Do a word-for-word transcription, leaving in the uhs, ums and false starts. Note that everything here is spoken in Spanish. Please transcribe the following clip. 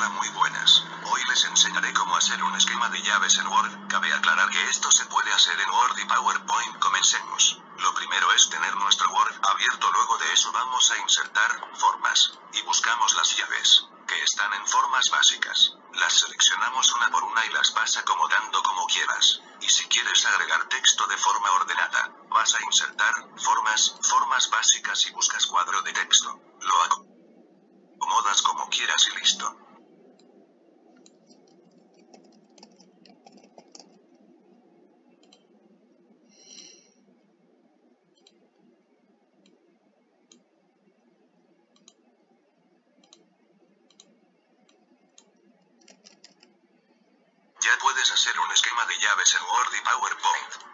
Hola, muy buenas. Hoy les enseñaré cómo hacer un esquema de llaves en Word. Cabe aclarar que esto se puede hacer en Word y PowerPoint. Comencemos. Lo primero es tener nuestro Word abierto, luego de eso vamos a insertar formas y buscamos las llaves que están en formas básicas. Las seleccionamos una por una y las vas acomodando como quieras. Y si quieres agregar texto de forma ordenada, vas a insertar formas, formas básicas y buscas cuadro de texto. Lo acomodas como quieras y listo. Ya puedes hacer un esquema de llaves en Word y PowerPoint.